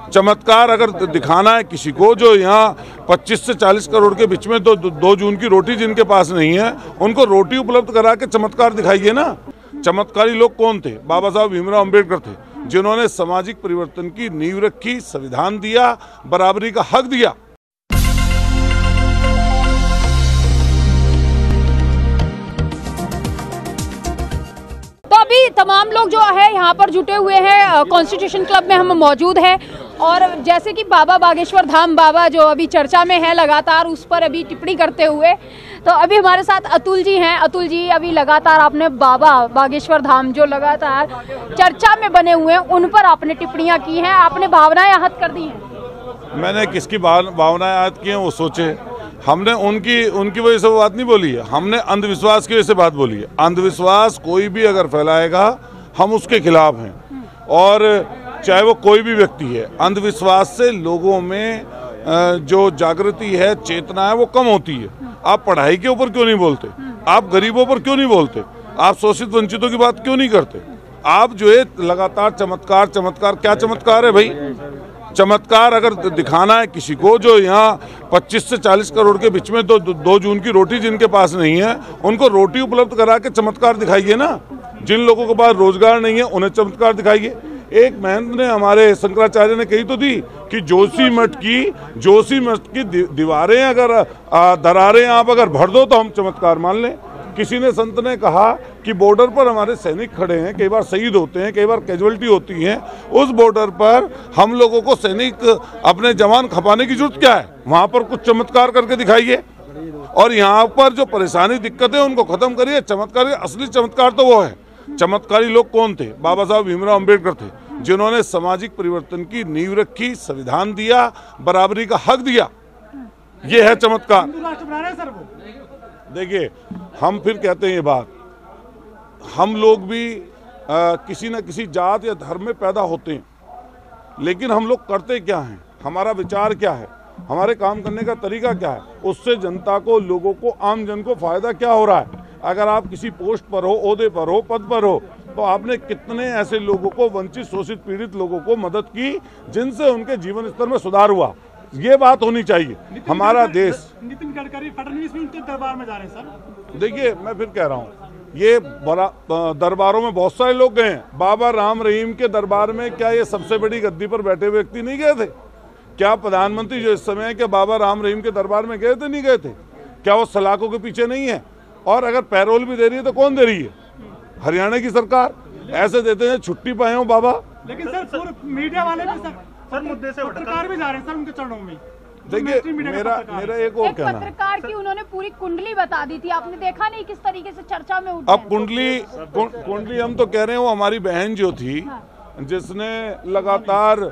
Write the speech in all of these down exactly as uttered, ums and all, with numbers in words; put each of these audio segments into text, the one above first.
चमत्कार अगर दिखाना है किसी को, जो यहाँ पच्चीस से चालीस करोड़ के बीच में तो दो जून की रोटी जिनके पास नहीं है, उनको रोटी उपलब्ध करा के चमत्कार दिखाइए ना। चमत्कारी लोग कौन थे? बाबा साहब भीमराव अंबेडकर थे, जिन्होंने सामाजिक परिवर्तन की नींव रखी, संविधान दिया, बराबरी का हक दिया। तो अभी तमाम लोग जो है यहाँ पर जुटे हुए हैं, कॉन्स्टिट्यूशन क्लब में हम मौजूद हैं। और जैसे कि बाबा बागेश्वर धाम बाबा जो अभी चर्चा में है लगातार, उस पर अभी टिप्पणी करते हुए, तो अभी हमारे साथ अतुल जी हैं। अतुल जी, अभी लगातार आपने बाबा बागेश्वर धाम जो लगातार चर्चा में बने हुए हैं, उन पर आपने टिप्पणियां की हैं, आपने भावनाएं आहत कर दी हैं। मैंने किसकी भावनाएं आहत की हैं वो सोचे। हमने उनकी उनकी वजह से वो बात नहीं बोली है, हमने अंधविश्वास की वजह से बात बोली है। अंधविश्वास कोई भी अगर फैलाएगा हम उसके खिलाफ हैं, और चाहे वो कोई भी व्यक्ति है। अंधविश्वास से लोगों में जो जागृति है, चेतना है, वो कम होती है। आप पढ़ाई के ऊपर क्यों नहीं बोलते? आप गरीबों पर क्यों नहीं बोलते? आप शोषित वंचितों की बात क्यों नहीं करते? आप जो है लगातार चमत्कार चमत्कार क्या चमत्कार है भाई? चमत्कार अगर दिखाना है किसी को, जो यहाँ पच्चीस से चालीस करोड़ के बीच में तो दो जून की रोटी जिनके पास नहीं है, उनको रोटी उपलब्ध करा के चमत्कार दिखाइए ना। जिन लोगों के पास रोजगार नहीं है उन्हें चमत्कार दिखाइए। एक महंत ने, हमारे शंकराचार्य ने कही तो थी कि जोशी मठ की जोशी मठ की दीवारें अगर दरारें आप अगर भर दो तो हम चमत्कार मान लें। किसी ने, संत ने कहा कि बॉर्डर पर हमारे सैनिक खड़े हैं, कई बार शहीद होते हैं, कई बार कैजुअलिटी होती है, उस बॉर्डर पर हम लोगों को सैनिक अपने जवान खपाने की जरूरत क्या है? वहां पर कुछ चमत्कार करके दिखाइए। और यहाँ पर जो परेशानी दिक्कत है उनको खत्म करिए। चमत्कार, असली चमत्कार तो वो है। चमत्कारी लोग कौन थे? बाबा साहब भीमराव अंबेडकर थे, जिन्होंने सामाजिक परिवर्तन की नींव रखी, संविधान दिया, बराबरी का हक दिया। ये है चमत्कार। देखिए, हम फिर कहते हैं ये बात, हम लोग भी आ, किसी न किसी जात या धर्म में पैदा होते हैं, लेकिन हम लोग करते क्या हैं, हमारा विचार क्या है, हमारे काम करने का तरीका क्या है, उससे जनता को, लोगों को, आम जन को फायदा क्या हो रहा है। अगर आप किसी पोस्ट पर हो, ओहदे पर हो, पद पर हो, तो आपने कितने ऐसे लोगों को, वंचित, शोषित, पीड़ित लोगों को मदद की, जिनसे उनके जीवन स्तर में सुधार हुआ। ये बात होनी चाहिए। हमारा देश, नितिन गडकरी, फडणवीस भी उनके दरबार में जा रहे हैं सर। देखिए, मैं फिर कह रहा हूँ, ये बड़ा दरबारों में बहुत सारे लोग गए हैं। बाबा राम रहीम के दरबार में क्या ये सबसे बड़ी गद्दी पर बैठे हुए व्यक्ति नहीं गए थे? क्या प्रधानमंत्री जो इस समय के बाबा राम रहीम के दरबार में गए थे, नहीं गए थे? क्या वो सलाखों के पीछे नहीं है? और अगर पैरोल भी दे रही है तो कौन दे रही है? हरियाणा की सरकार। ऐसे देते हैं छुट्टी पाए हो बाबा। लेकिन सर पूरे मीडिया वाले भी सर सर मुद्दे से पत्रकार भी जा रहे हैं सर उनके चरणों में। देखिए, मेरा मेरा एक और कहना है, पत्रकार की उन्होंने पूरी कुंडली बता दी थी, आपने देखा नहीं किस तरीके से चर्चा में उठ। अब कुंडली कुंडली हम तो कह रहे हैं, वो हमारी बहन जो थी, जिसने लगातार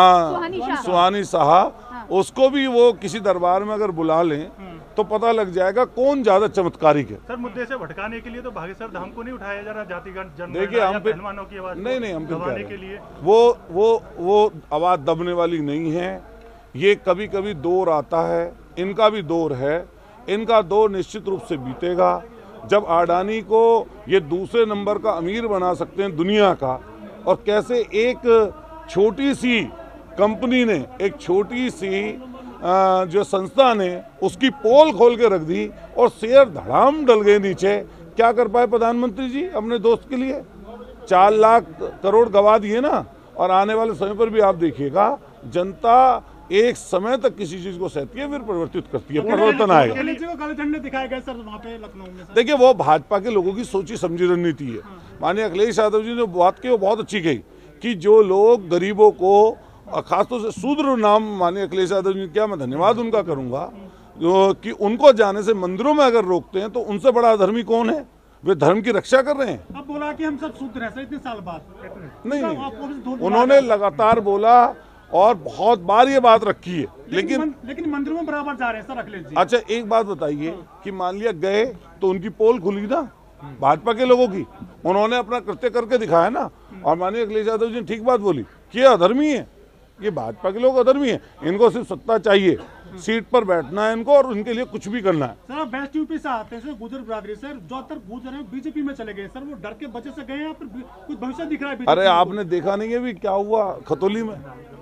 सुहानी साहा, उसको भी वो किसी दरबार में अगर बुला लें तो पता लग जाएगा कौन ज्यादा चमत्कारिक है। सर, मुद्दे से भटकाने के लिए तो बागेश्वर धाम को नहीं उठाया जा रहा, जातिगत जनगणना, देखिए, हम पहलवानों की आवाज नहीं नहीं हम दबाने के लिए वो वो वो आवाज दबने वाली नहीं है। ये कभी कभी दौर आता है, इनका भी दौर है, इनका दौर निश्चित रूप से बीतेगा। जब अडानी को ये दूसरे नंबर का अमीर बना सकते हैं दुनिया का, और कैसे एक छोटी सी कंपनी ने, एक छोटी सी आ, जो संस्था ने उसकी पोल खोल के रख दी और शेयर धड़ाम डल गए नीचे। क्या कर पाए प्रधानमंत्री जी अपने दोस्त के लिए? चार लाख करोड़ गवा दिए ना। और आने वाले समय पर भी आप देखिएगा, जनता एक समय तक किसी चीज को सहती है, फिर परिवर्तित करती है, परिवर्तन आएगा। काले झंडे दिखाए गए सर वहाँ पे लखनऊ में। देखिए, वो भाजपा के लोगों की सोची समझी रणनीति है। माननीय अखिलेश यादव जी ने बात की, वो बहुत अच्छी कही कि जो लोग गरीबों को, खासतौर से शूद्र नाम माननीय अखिलेश यादव जी, क्या मैं धन्यवाद उनका करूंगा, जो कि उनको जाने से मंदिरों में अगर रोकते हैं तो उनसे बड़ा अधर्मी कौन है? वे धर्म की रक्षा कर रहे हैं। अब बोला कि हम सब शूद्र हैं सर इतने साल बाद। नहीं, नहीं, उन्होंने लगातार बोला और बहुत बार ये बात रखी है, लेकिन लेकिन, लेकिन मंदिरों में बराबर जा रहे हैं सर अखिलेश जी। अच्छा, एक बात बताइए कि मान लिया गए तो उनकी पोल खुली ना भाजपा के लोगों की, उन्होंने अपना कृत्य करके दिखाया ना। और माननीय अखिलेश यादव जी ने ठीक बात बोली कि अधर्मी है, ये भाजपा के लोग अधर्मी है, इनको सिर्फ सत्ता चाहिए, सीट पर बैठना है इनको और उनके लिए कुछ भी करना है। सर वेस्ट यूपी से आते हैं सर, गुजर बिरादरी सर, ज्यादातर गुजर हैं बीजेपी में चले गए सर, वो डर के वजह से गए हैं, कुछ भविष्य दिख रहा है। अरे आपने देखा नहीं है भी क्या हुआ खतौली में?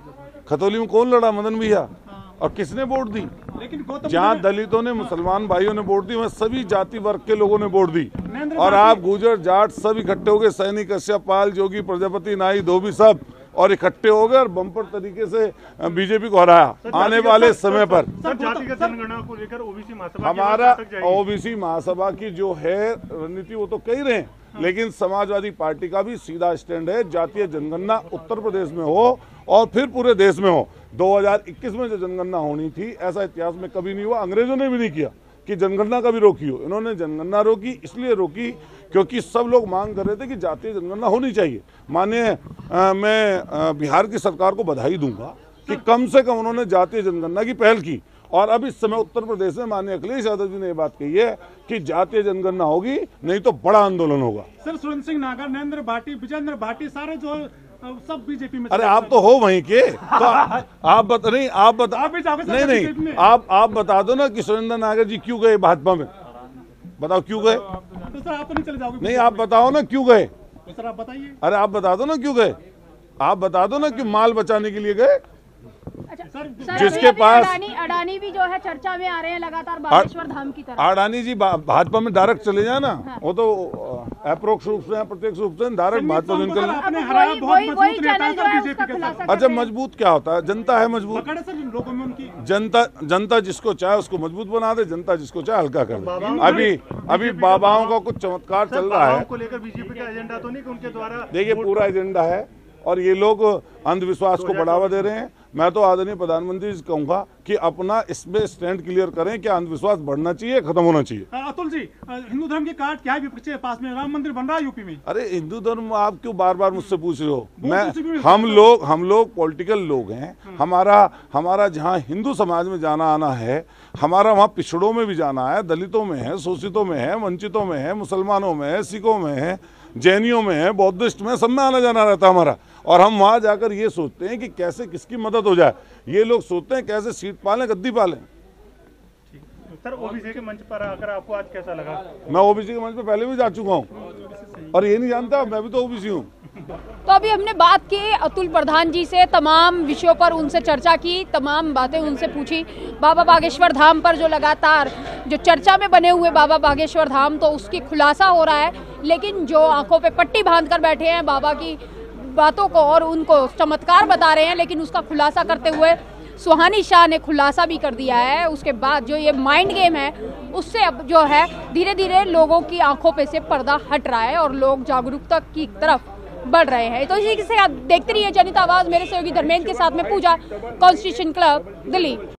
खतौली में कौन लड़ा? मदन भैया। और किसने वोट दी? लेकिन गौतम जहाँ दलितों ने, मुसलमान भाइयों ने वोट दी, वहाँ सभी जाति वर्ग के लोगों ने वोट दी। नरेंद्र और भाटी- आप गुजर जाट सब इकट्ठे हो गए, सैनी, कश्यप, पाल, जोगी, प्रजापति, नाई, धोबी सब, और इकट्ठे हो गए और बम्पर तरीके से बीजेपी को हराया आने वाले समय पर। सर, जातिगत जनगणना को लेकर ओबीसी महासभा हमारा ओबीसी महासभा की जो है रणनीति वो तो कह रहे हैं, लेकिन समाजवादी पार्टी का भी सीधा स्टैंड है, जातीय जनगणना उत्तर प्रदेश में हो और फिर पूरे देश में हो। दो हज़ार इक्कीस में जो जनगणना होनी थी, ऐसा इतिहास में कभी नहीं हुआ, अंग्रेजों ने भी नहीं किया कि जनगणना कभी रोकी हो। इन्होंने जनगणना रोकी, इसलिए रोकी क्योंकि सब लोग मांग कर रहे थे कि जातीय जनगणना होनी चाहिए। माननीय मैं आ, बिहार की सरकार को बधाई दूंगा कि कम से कम उन्होंने जातीय जनगणना की पहल की। और अब इस समय उत्तर प्रदेश में माननीय अखिलेश यादव जी ने ये बात कही है कि जातीय जनगणना होगी, नहीं तो बड़ा आंदोलन होगा। सर, सुरेंद्र सिंह नागर, नरेंद्र भाटी, विजेंद्र भाटी, सारे जो सब बीजेपी में। अरे आप तो हो वहीं के, तो आप बता नहीं आप बता आप भी जाओगे सर नहीं नहीं बीजेपी में? आप आप बता दो ना कि सुरेंद्र नागर जी क्यों गए भाजपा में? बताओ क्यों गए? तो सर आप तो नहीं चले जाओगे? नहीं आप बताओ ना क्यों गए? तो सर आप बताइए। अरे आप बता दो ना क्यों गए? आप बता दो ना कि माल बचाने के लिए गए। अच्छा, सर, सर, जिसके अभी- अभी पास- अडानी अडानी भी जो है चर्चा में आ रहे हैं लगातार बागेश्वर धाम की तरफ। अडानी जी भा- भाजपा में डायरेक्ट चले जाए ना, वो तो अप्रोक्ष रूप से प्रत्यक्ष रूप से डायरेक्ट भाजपा में निकल। आपने अब हराया, वही- बहुत वही- वही मजबूत नेता चैनल है जो सर है बीजेपी उसका के खुलासा साथ। करते अच्छा हैं। मजबूत क्या होता है? जनता है मजबूत। पकड़े सर लोगों में उनकी। जनता जनता जिसको चाहे उसको मजबूत बना दे, जनता जिसको चाहे हल्का कर दे। अभी अभी बाबाओं का कुछ चमत्कार चल रहा है को लेकर बीजेपी का एजेंडा तो नहीं कि उनके द्वारा देखिए पूरा एजेंडा है और ये लोग अंधविश्वास को बढ़ावा दे रहे हैं। मैं तो आदरणीय प्रधानमंत्री जी कहूंगा कि अपना इसमें स्टैंड क्लियर करें कि अंधविश्वास बढ़ना चाहिए, खत्म होना चाहिए। अतुल जी, हिंदू धर्म की कार्ड क्या है विपक्ष के पास में? राम मंदिर बन रहा है यूपी में। अरे हिंदू धर्म आप क्यों बार बार मुझसे पूछ रहे हो? वो मैं किसी भी- हम लोग हम लोग पॉलिटिकल लोग हैं। हमारा हमारा जहाँ हिंदू समाज में जाना आना है, हमारा वहाँ पिछड़ों में भी जाना है, दलितों में है, शोषितों में है, वंचितों में है, मुसलमानों में है, सिखों में है, जैनियों में है, बौद्धिस्ट में, सब में आना जाना रहता है हमारा। और हम वहाँ जाकर ये सोचते हैं कि कैसे किसकी मदद हो जाए। ये लोग सोचते हैं कैसे सीट पालें, गद्दी पालें। सर, ओबीसी के मंच पर आकर आपको आज कैसा लगा? मैं ओबीसी के मंच पे पहले भी जा चुका हूँ और ये नहीं जानता मैं भी तो ओबीसी हूँ। तो अभी हमने बात की अतुल प्रधान जी से, तमाम विषयों पर उनसे चर्चा की, तमाम बातें उनसे पूछी। बाबा बागेश्वर धाम पर जो लगातार जो चर्चा में बने हुए बाबा बागेश्वर धाम, तो उसकी खुलासा हो रहा है। लेकिन जो आंखों पे पट्टी बांध कर बैठे हैं बाबा की बातों को और उनको चमत्कार बता रहे हैं, लेकिन उसका खुलासा करते हुए सुहानी शाह ने खुलासा भी कर दिया है। उसके बाद जो ये माइंड गेम है उससे अब जो है धीरे धीरे लोगों की आंखों पे से पर्दा हट रहा है और लोग जागरूकता की तरफ बढ़ रहे हैं। तो इसी से आप देखते रहिए जनता आवाज। मेरे सहयोगी धर्मेंद्र के साथ में पूजा, कॉन्स्टिट्यूशन क्लब, दिल्ली।